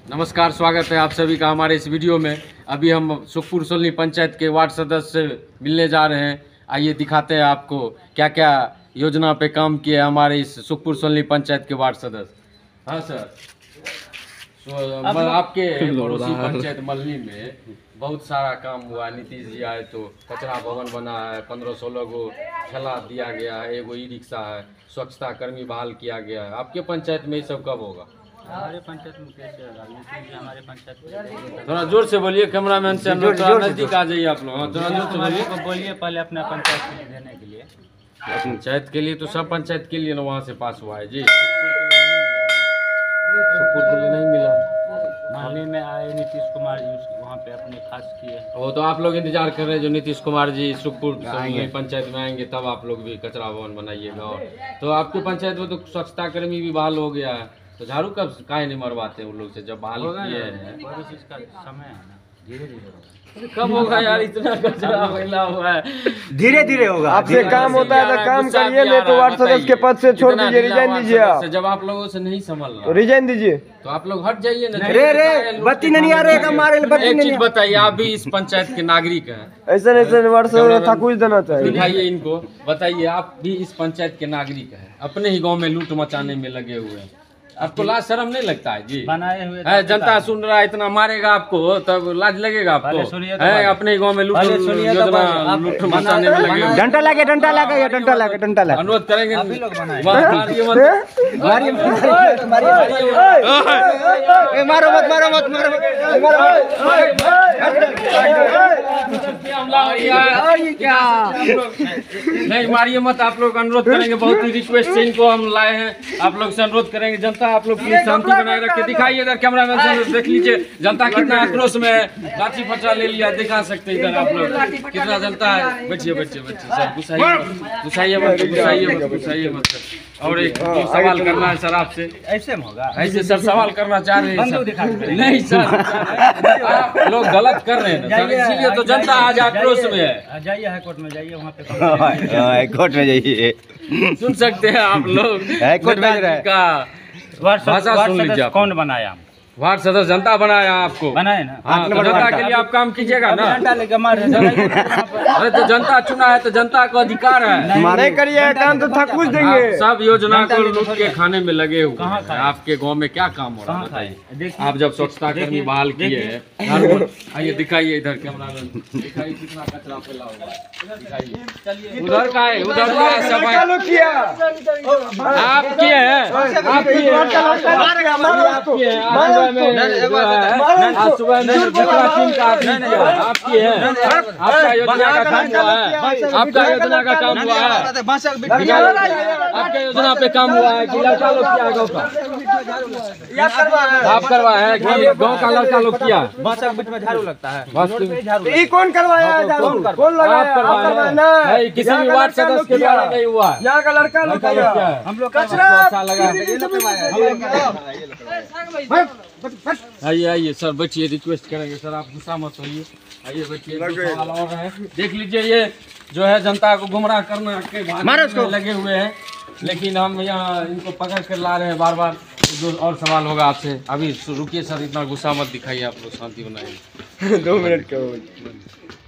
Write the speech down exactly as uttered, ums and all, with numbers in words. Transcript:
नमस्कार, स्वागत है आप सभी का हमारे इस वीडियो में। अभी हम सुखपुर सोलनी पंचायत के वार्ड सदस्य से मिलने जा रहे हैं। आइए दिखाते हैं आपको क्या क्या योजना पे काम किए हमारे इस सुखपुर सोलनी पंचायत के वार्ड सदस्य। हाँ सर, तो आपके पड़ोसी पंचायत मल्हनी में बहुत सारा काम हुआ। नीतीश जी आए तो कचरा भवन बना है, पंद्रह सोलह गो ठेला दिया गया है, एगो ई रिक्शा है, स्वच्छता कर्मी बहाल किया गया है। आपके पंचायत में ये सब कब होगा? हमारे पंचायत में कैसे होगा? नीतीश जी हमारे पंचायत में थोड़ा जोर से बोलिए, कैमरामैन से हम लोग थोड़ा नजदीक आ जाइए आप लोग। हाँ, थोड़ा जोर से बोलिए। को बोलिए पहले अपना पंचायत के लिए देने के लिए। पंचायत के लिए तो सब पंचायत के लिए ना वहाँ से पास हुआ है जी। सुखपुर के लिए नहीं मिला। मल्हनी में आए नीतीश कुमार जी, वहाँ पे अपने खास किए। वो तो आप लोग इंतजार कर रहे हैं जो नीतीश कुमार जी सुखपुर पंचायत में आएंगे तब आप लोग भी कचरा भवन बनाइएगा। और तो आपके पंचायत में तो स्वच्छता कर्मी भी बहाल हो गया है, तो झाड़ू कब काहे नहीं मरवाते उन लोग से जब बहाल किए हैं? बहुत चीज का समय है ना, धीरे धीरे होगा। कब होगा यार, इतना कचरा फैला हुआ है। धीरे धीरे होगा। आपसे काम होता है तो काम करिए, नहीं तो वार्ड सदस्य के पद से छोड़ दीजिए, रिजाइन दीजिए आप। जब आप लोगों से नहीं संभल रहा तो रिजाइन दीजिए, तो आप लोग हट जाइए ना। रे रे बत्ती नहीं आ रही, हमारे बत्ती एक नहीं। चीज बताइए, आप भी इस पंचायत के नागरिक हैं, ऐसे ऐसे वार्ड सदस्य था कुछ देना चाहिए। दिखाइए इनको, बताइए आप भी इस पंचायत के नागरिक हैं, अपने ही गांव में लूट मचाने में लगे हुए हैं। आपको लाज शर्म नहीं लगता है जी? बनाए हुए है, जनता सुन रहा है, इतना मारेगा आपको तब लाज लगेगा आपको? है, अपने गांव में लूट योजना लूट मचाने में लगे हुए। डंडा लगे डंडा लगे डंडा लगे डंडा लगे। अनुरोध करेंगे लोग बनाए। मारिए मत, मारिए मारो मत मारो मत मारो नहीं मारिए मत। आप लोग अनुरोध करेंगे, बहुत ही रिक्वेस्ट से इनको हम लाए हैं। आप लोग से अनुरोध करेंगे, जनता आप लोग प्लीज शांति बनाए रखे। दिखाइए इधर, कैमरामैन से देख लीजिए जनता कितना आक्रोश में है। लाठी फटा ले लिया, दिखा सकते इधर आप लोग कितना जनता है। बैठिए बैठिए बैठिए सर, गुस्साइए मत गुस्साइए मत गुस्साइए मत गुस्साइए मत सर। और एक सवाल करना है सर आपसे। ऐसे में होगा? ऐसे सर सवाल करना चाह रहे हैं सर। नहीं सर, आप लोग गलत कर रहे हैं ना सर, इसीलिए तो जनता आज आक्रोश में है। जाइए हाई कोर्ट में, जाइए वहाँ पे हाई कोर्ट में जाइए, सुन सकते हैं आप लोग। हाई कोर्ट भेज रहा है। का भाषा सुन लीजिए। आप कौन बनाया? वार्ड सदस्य जनता बनाया आपको, बनाए ना? हाँ, तो जनता के लिए आप काम कीजिएगा ना। डंडा लेके मारे। अरे तो जनता चुना है तो जनता का अधिकार है। नहीं करिए काम तो था कुछ देंगे। आप सब योजना को लूट के खाने में लगे हुए हैं। आपके गांव में क्या काम हो रहा है बताइए? आप जब स्वच्छता कर्मी बहाल किए हैं, आइए दिखाइए इधर, कैमरामैन दिखाइए कितना कचरा फैला हुआ है। दिखाइए उधर का है, उधर का है सफाई चालू किया आप किए हैं, आप किए हैं, आप किए हैं। में आज सुबह में जितना टीम का आप किया, आप किए हैं। आपका योजना का काम हुआ है, आपका योजना का काम हुआ है, आपके योजना पे काम हुआ है कि लड़का लोग किया गाँव का? आप करवाए हैं कि गाँव का लड़का लोग किया? बीच में झाड़ू लगता है, ये कौन करवाया है? झाड़ू कौन लगाया? आप करवाए हैं, किसी भी वार्ड सदस्य के द्वारा नहीं हुआ। यहाँ का लड़का लोग किया। हम लोग कचरा अच्छा लगा। आइए आइए सर, बैठिए, रिक्वेस्ट करेंगे सर, आप गुस्सा मत होइए। आइए बैठिए, दो सवाल और हैं। देख लीजिए, ये जो है जनता को गुमराह करने के भाग में लगे हुए हैं, लेकिन हम यहाँ इनको पकड़ कर ला रहे हैं बार बार। जो और सवाल होगा आपसे, अभी रुकिए सर, इतना गुस्सा मत दिखाइए, आप लोग शांति बनाइए। दो मिनट का